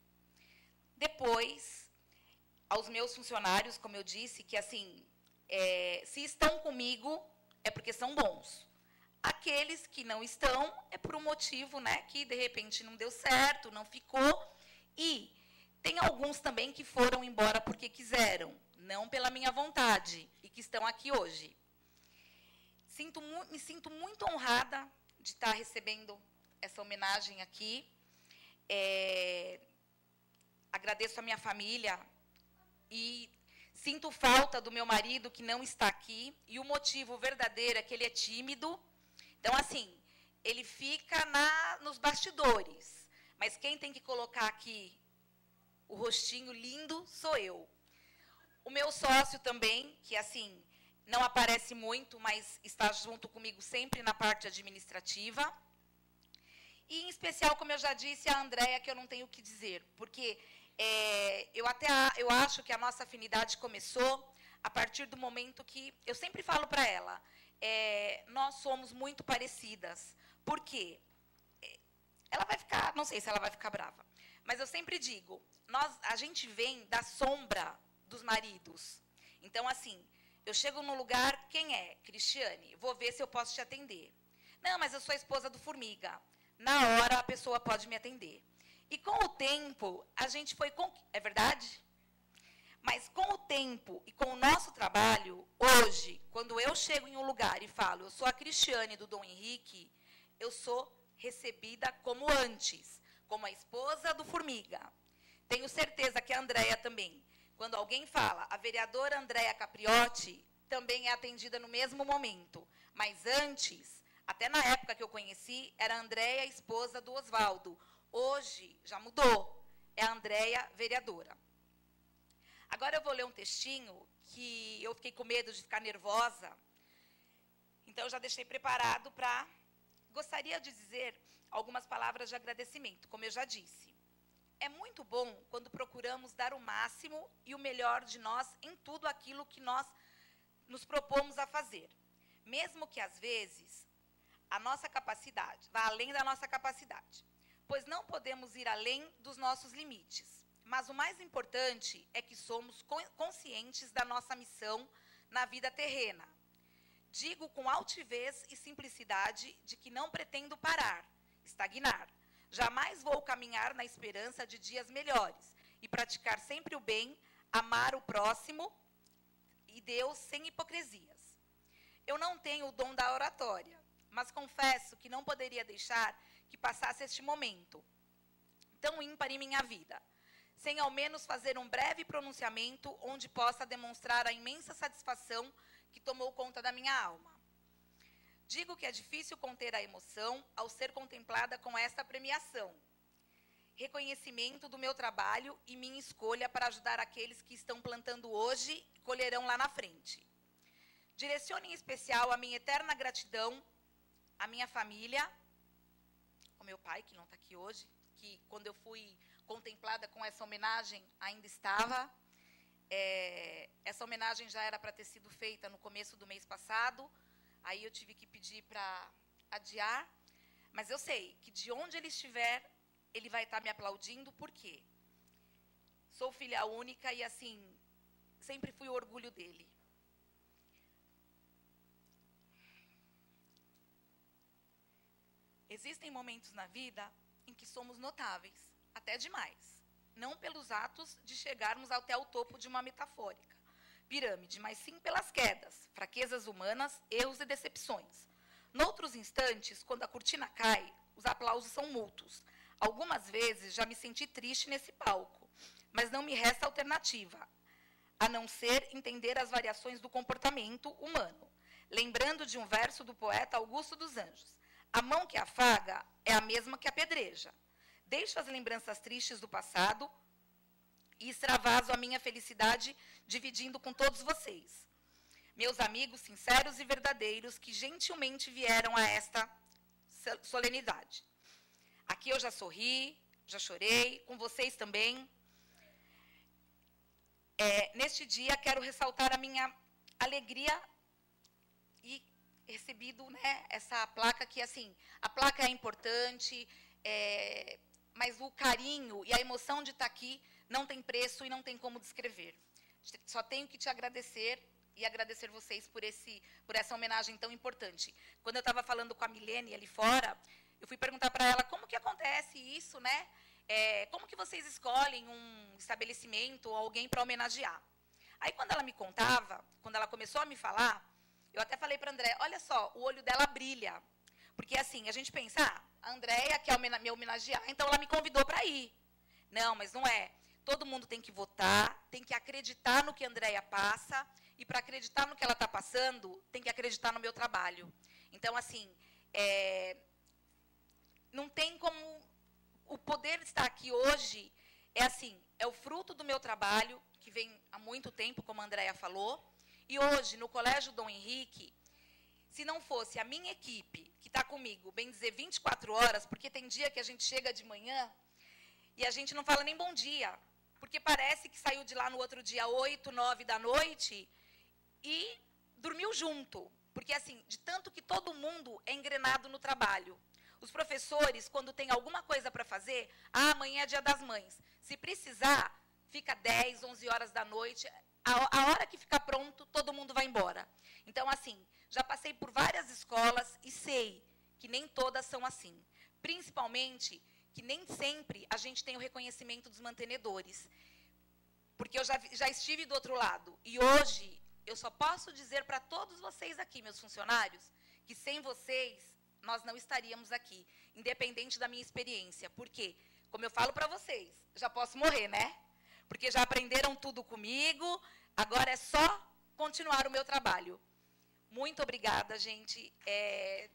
Depois, aos meus funcionários, como eu disse, que, assim, é, se estão comigo, é porque são bons. Aqueles que não estão, é por um motivo, né, que, de repente, não deu certo, não ficou. E tem alguns também que foram embora porque quiseram, não pela minha vontade, e que estão aqui hoje. Sinto, me sinto muito honrada de estar recebendo essa homenagem aqui. É, agradeço a minha família e sinto falta do meu marido, que não está aqui. E o motivo verdadeiro é que ele é tímido. Então, assim, ele fica na, nos bastidores. Mas quem tem que colocar aqui o rostinho lindo sou eu. O meu sócio também, que, assim, não aparece muito, mas está junto comigo sempre na parte administrativa. E, em especial, como eu já disse, a Andréia, que eu não tenho o que dizer, porque é, eu até eu acho que a nossa afinidade começou a partir do momento que, eu sempre falo para ela, é, nós somos muito parecidas. Por quê? Ela vai ficar, não sei se ela vai ficar brava, mas eu sempre digo, nós, a gente vem da sombra dos maridos. Então, assim, eu chego no lugar, quem é? Cristiane, vou ver se eu posso te atender. Não, mas eu sou a esposa do Formiga. Na hora, a pessoa pode me atender. E, com o tempo, a gente foi... Com... É verdade? Mas, com o tempo e com o nosso trabalho, hoje, quando eu chego em um lugar e falo, eu sou a Cristiane do Dom Henrique, eu sou recebida como antes, como a esposa do Formiga. Tenho certeza que a Andréia também. Quando alguém fala, a vereadora Andréia Capriotti também é atendida no mesmo momento. Mas antes, até na época que eu conheci, era a Andréia, esposa do Oswaldo. Hoje, já mudou. é a Andréia, vereadora. Agora eu vou ler um textinho que eu fiquei com medo de ficar nervosa, então eu já deixei preparado para... Gostaria de dizer algumas palavras de agradecimento, como eu já disse. É muito bom quando procuramos dar o máximo e o melhor de nós em tudo aquilo que nós nos propomos a fazer, mesmo que, às vezes, a nossa capacidade vá além da nossa capacidade, pois não podemos ir além dos nossos limites. Mas o mais importante é que somos conscientes da nossa missão na vida terrena. Digo com altivez e simplicidade de que não pretendo parar, estagnar. Jamais vou caminhar na esperança de dias melhores e praticar sempre o bem, amar o próximo e Deus sem hipocrisias. Eu não tenho o dom da oratória, mas confesso que não poderia deixar que passasse este momento tão ímpar em minha vida, sem ao menos fazer um breve pronunciamento onde possa demonstrar a imensa satisfação que tomou conta da minha alma. Digo que é difícil conter a emoção ao ser contemplada com esta premiação. Reconhecimento do meu trabalho e minha escolha para ajudar aqueles que estão plantando hoje e colherão lá na frente. Direciono em especial a minha eterna gratidão à minha família, ao meu pai, que não está aqui hoje, que quando eu fui contemplada com essa homenagem ainda estava. É, essa homenagem já era para ter sido feita no começo do mês passado, aí eu tive que pedir para adiar, mas eu sei que de onde ele estiver, ele vai estar me aplaudindo, por quê? Sou filha única e, assim, sempre fui o orgulho dele. Existem momentos na vida em que somos notáveis, até demais. Não pelos atos de chegarmos até o topo de uma metafórica pirâmide, mas sim pelas quedas, fraquezas humanas, erros e decepções. Noutros instantes, quando a cortina cai, os aplausos são mútuos. Algumas vezes já me senti triste nesse palco, mas não me resta alternativa, a não ser entender as variações do comportamento humano. Lembrando de um verso do poeta Augusto dos Anjos: a mão que afaga é a mesma que apedreja. Deixo as lembranças tristes do passado e extravaso a minha felicidade dividindo com todos vocês, meus amigos sinceros e verdadeiros que gentilmente vieram a esta solenidade. Aqui eu já sorri, já chorei, com vocês também. É, neste dia, quero ressaltar a minha alegria e recebido, né, essa placa que, assim, a placa é importante, é, mas o carinho e a emoção de estar aqui não tem preço e não tem como descrever. Só tenho que te agradecer e agradecer vocês por, esse, por essa homenagem tão importante. Quando eu estava falando com a Milene ali fora, eu fui perguntar para ela como que acontece isso, né? É, como que vocês escolhem um estabelecimento ou alguém para homenagear? Aí, quando ela me contava, quando ela começou a me falar, eu até falei para a Andréia, olha só, o olho dela brilha. Porque, assim, a gente pensa, ah, a Andréia quer me homenagear, então ela me convidou para ir. Não, mas não é. Todo mundo tem que votar, tem que acreditar no que a Andréia passa, e para acreditar no que ela está passando, tem que acreditar no meu trabalho. Então, assim, é, não tem como... O poder estar aqui hoje é assim, é o fruto do meu trabalho, que vem há muito tempo, como a Andréia falou, e hoje, no Colégio Dom Henrique, se não fosse a minha equipe, que está comigo, bem dizer, vinte e quatro horas, porque tem dia que a gente chega de manhã e a gente não fala nem bom dia, porque parece que saiu de lá no outro dia, oito, nove da noite, e dormiu junto. Porque, assim, de tanto que todo mundo é engrenado no trabalho. Os professores, quando tem alguma coisa para fazer, ah, amanhã é dia das mães. Se precisar, fica dez, onze horas da noite. A, a hora que ficar pronto, todo mundo vai embora. Então, assim, já passei por várias escolas e sei que nem todas são assim. Principalmente que nem sempre a gente tem o reconhecimento dos mantenedores. Porque eu já, já estive do outro lado. E hoje, eu só posso dizer para todos vocês aqui, meus funcionários, que sem vocês, nós não estaríamos aqui, independente da minha experiência. Por quê? Como eu falo para vocês, já posso morrer, né? Porque já aprenderam tudo comigo, agora é só continuar o meu trabalho. Muito obrigada, gente. É...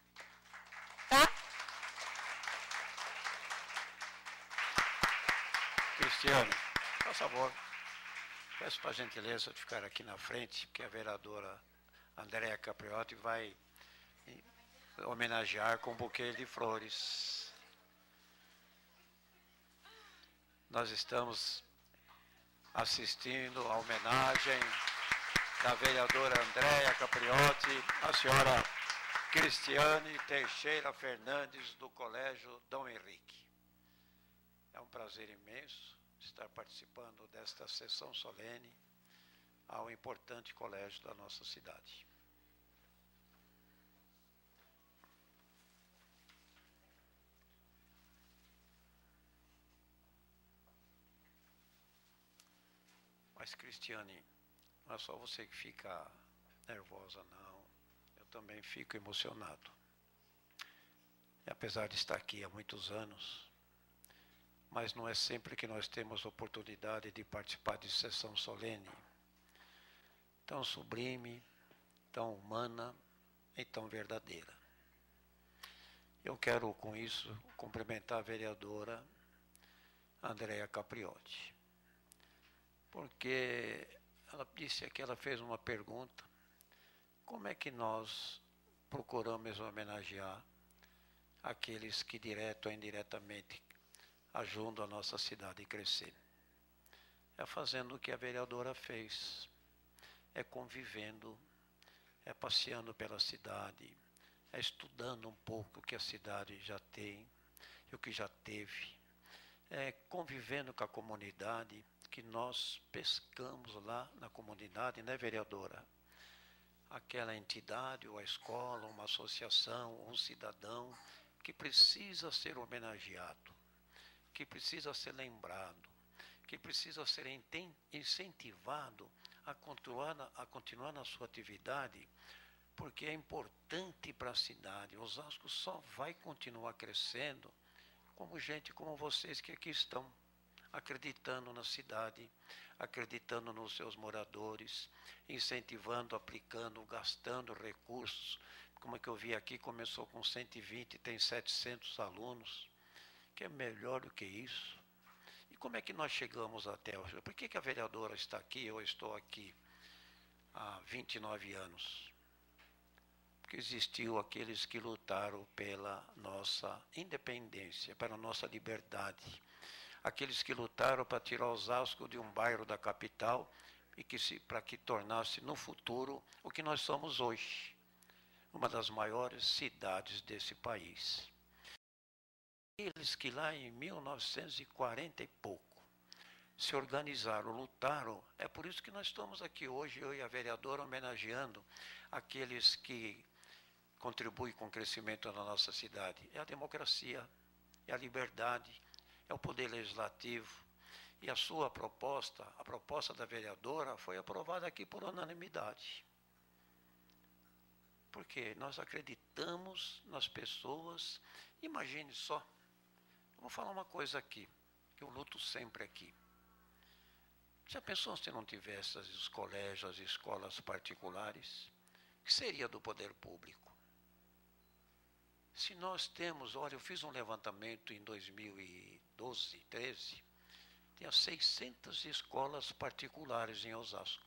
Tá? Cristiane, por favor, peço para a gentileza de ficar aqui na frente, porque a vereadora Andréa Capriotti vai homenagear com um buquê de flores. Nós estamos assistindo a homenagem da vereadora Andréa Capriotti, à senhora Cristiane Teixeira Fernandes, do Colégio Dom Henrique. É um prazer imenso estar participando desta sessão solene ao importante colégio da nossa cidade. Mas, Cristiane, não é só você que fica nervosa, não. Eu também fico emocionado. E apesar de estar aqui há muitos anos, mas não é sempre que nós temos oportunidade de participar de sessão solene, tão sublime, tão humana e tão verdadeira. Eu quero, com isso, cumprimentar a vereadora Andréa Capriotti, porque ela disse que ela fez uma pergunta: como é que nós procuramos homenagear aqueles que, direto ou indiretamente, ajudam a nossa cidade a crescer? É fazendo o que a vereadora fez, é convivendo, é passeando pela cidade, é estudando um pouco o que a cidade já tem e o que já teve, é convivendo com a comunidade, que nós pescamos lá na comunidade, né, vereadora? Aquela entidade, ou a escola, uma associação, um cidadão que precisa ser homenageado, que precisa ser lembrado, que precisa ser incentivado a continuar, na, a continuar na sua atividade, porque é importante para a cidade. Osasco só vai continuar crescendo como gente como vocês que aqui estão, acreditando na cidade, acreditando nos seus moradores, incentivando, aplicando, gastando recursos. Como é que eu vi aqui, começou com cento e vinte, tem setecentos alunos, que é melhor do que isso. E como é que nós chegamos até hoje? Por que que a vereadora está aqui, eu estou aqui há vinte e nove anos? Porque existiu aqueles que lutaram pela nossa independência, pela nossa liberdade, aqueles que lutaram para tirar Osasco de um bairro da capital e que se, para que tornasse no futuro o que nós somos hoje, uma das maiores cidades desse país. Eles que lá em mil novecentos e quarenta e pouco se organizaram, lutaram, é por isso que nós estamos aqui hoje, eu e a vereadora, homenageando aqueles que contribuem com o crescimento da nossa cidade. É a democracia, é a liberdade, é o poder legislativo. E a sua proposta, a proposta da vereadora, foi aprovada aqui por unanimidade. Porque nós acreditamos nas pessoas. Imagine só, eu vou falar uma coisa aqui, que eu luto sempre aqui. Já pensou se não tivesse os colégios, as escolas particulares? O que seria do poder público? Se nós temos, olha, eu fiz um levantamento em dois mil e doze, treze, tinha seiscentas escolas particulares em Osasco.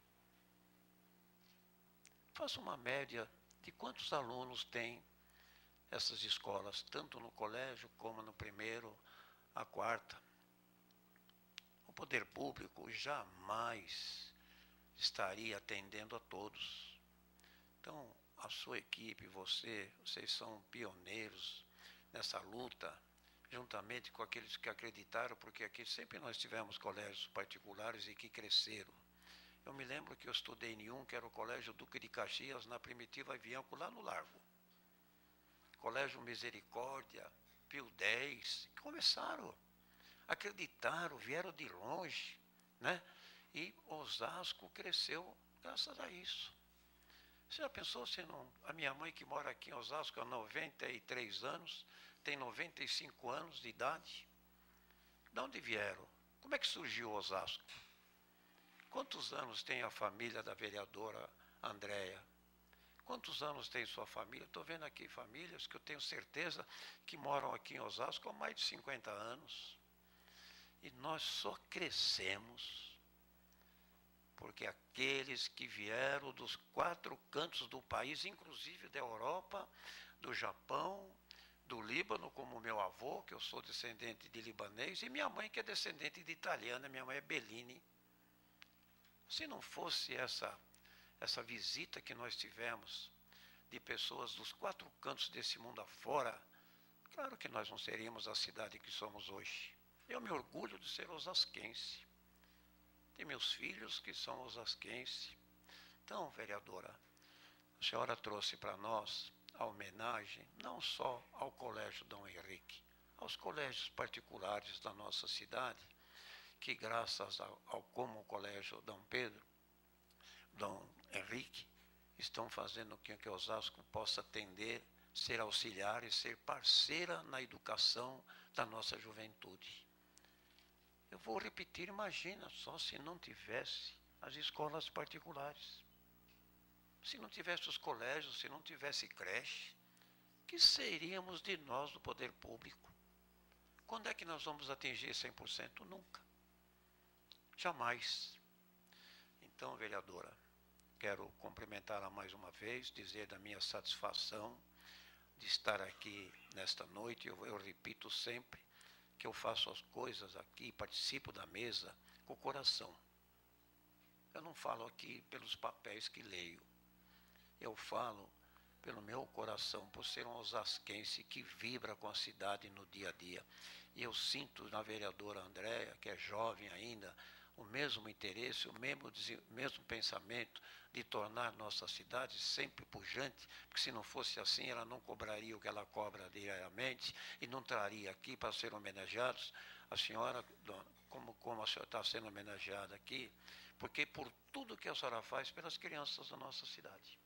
Faça uma média de quantos alunos tem essas escolas, tanto no colégio como no primeiro, a quarta. O poder público jamais estaria atendendo a todos. Então, a sua equipe, você, vocês são pioneiros nessa luta, juntamente com aqueles que acreditaram, porque aqui sempre nós tivemos colégios particulares e que cresceram. Eu me lembro que eu estudei em um, que era o Colégio Duque de Caxias, na Primitiva Avianco, lá no Largo. Colégio Misericórdia, Pio dez, começaram, acreditaram, vieram de longe, né? E Osasco cresceu graças a isso. Você já pensou se não... A minha mãe, que mora aqui em Osasco há noventa e três anos, tem noventa e cinco anos de idade. De onde vieram? Como é que surgiu Osasco? Quantos anos tem a família da vereadora Andréa? Quantos anos tem sua família? Estou vendo aqui famílias que eu tenho certeza que moram aqui em Osasco há mais de cinquenta anos. E nós só crescemos porque aqueles que vieram dos quatro cantos do país, inclusive da Europa, do Japão, do Líbano, como meu avô, que eu sou descendente de libanês, e minha mãe, que é descendente de italiana, minha mãe é Bellini. Se não fosse essa, essa visita que nós tivemos de pessoas dos quatro cantos desse mundo afora, claro que nós não seríamos a cidade que somos hoje. Eu me orgulho de ser osasquense. Tem meus filhos que são osasquense. Então, vereadora, a senhora trouxe para nós a homenagem não só ao Colégio Dom Henrique, aos colégios particulares da nossa cidade, que graças ao, ao como o Colégio Dom Pedro, Dom Henrique, estão fazendo com que Osasco possa atender, ser auxiliar e ser parceira na educação da nossa juventude. Eu vou repetir, imagina só se não tivesse as escolas particulares. Se não tivesse os colégios, se não tivesse creche, que seríamos de nós do poder público? Quando é que nós vamos atingir cem por cento? Nunca. Jamais. Então, vereadora, quero cumprimentá-la mais uma vez, dizer da minha satisfação de estar aqui nesta noite. Eu, eu repito sempre que eu faço as coisas aqui, participo da mesa com o coração. Eu não falo aqui pelos papéis que leio. Eu falo pelo meu coração, por ser um osasquense que vibra com a cidade no dia a dia. E eu sinto na vereadora Andréia, que é jovem ainda, o mesmo interesse, o mesmo, mesmo pensamento de tornar nossa cidade sempre pujante, porque se não fosse assim, ela não cobraria o que ela cobra diariamente e não traria aqui para ser homenageados. A senhora, como, como a senhora está sendo homenageada aqui, porque por tudo que a senhora faz pelas crianças da nossa cidade.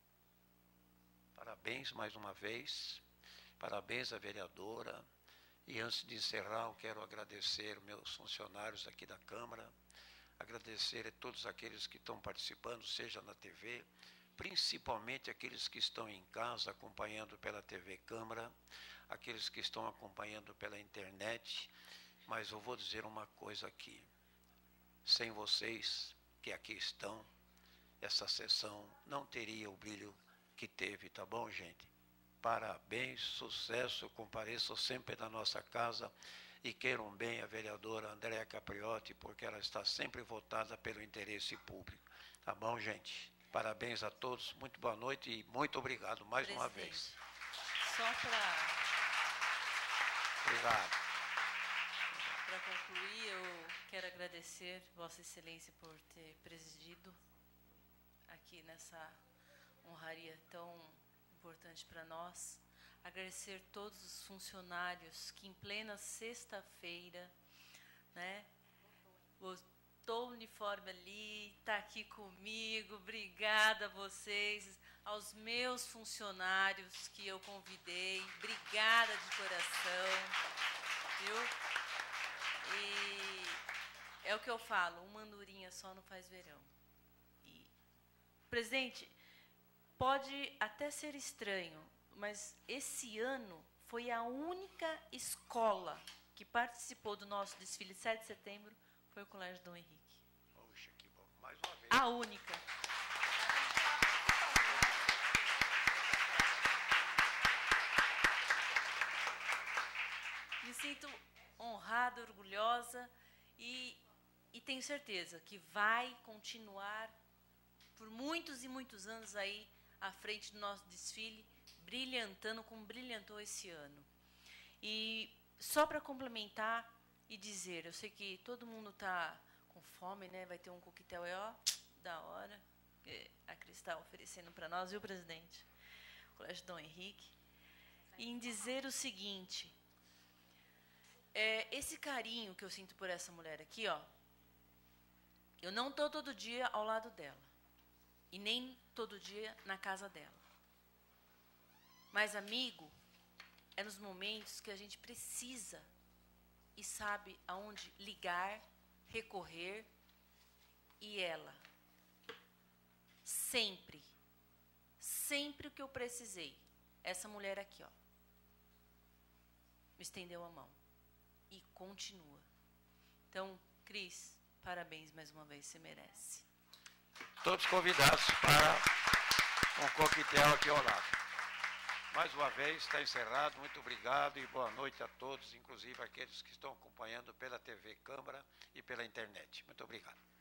Parabéns mais uma vez, parabéns à vereadora. E antes de encerrar, eu quero agradecer meus funcionários aqui da Câmara, agradecer a todos aqueles que estão participando, seja na T V, principalmente aqueles que estão em casa acompanhando pela T V Câmara, aqueles que estão acompanhando pela internet. Mas eu vou dizer uma coisa aqui, sem vocês que aqui estão, essa sessão não teria o brilho que teve, tá bom, gente? Parabéns, sucesso, compareçam sempre na nossa casa e queiram bem a vereadora Andréia Capriotti, porque ela está sempre votada pelo interesse público. Tá bom, gente? Parabéns a todos, muito boa noite e muito obrigado mais Presidente, uma vez. Só para Obrigado. para concluir, eu quero agradecer Vossa Excelência por ter presidido aqui nessa honraria tão importante para nós. Agradecer todos os funcionários que em plena sexta-feira, né, botou o uniforme ali, está aqui comigo. Obrigada a vocês, aos meus funcionários que eu convidei. Obrigada de coração, viu? E é o que eu falo, uma andorinha só não faz verão. E, presidente, pode até ser estranho, mas esse ano foi a única escola que participou do nosso desfile de sete de setembro, foi o Colégio Dom Henrique. Poxa, que bom. Mais uma vez. A única. Me sinto honrada, orgulhosa e, e tenho certeza que vai continuar por muitos e muitos anos aí à frente do nosso desfile, brilhantando como brilhantou esse ano. E só para complementar e dizer, eu sei que todo mundo está com fome, né? Vai ter um coquetel aí, ó, da hora, que a Cris está oferecendo para nós, viu, presidente? Colégio Dom Henrique. E em dizer o seguinte, é, esse carinho que eu sinto por essa mulher aqui, ó, eu não estou todo dia ao lado dela. E nem todo dia na casa dela. Mas, amigo, é nos momentos que a gente precisa e sabe aonde ligar, recorrer. E ela, sempre, sempre o que eu precisei, essa mulher aqui, ó, me estendeu a mão. E continua. Então, Cris, parabéns mais uma vez, você merece. Todos convidados para um coquetel aqui ao lado. Mais uma vez, está encerrado. Muito obrigado e boa noite a todos, inclusive aqueles que estão acompanhando pela T V Câmara e pela internet. Muito obrigado.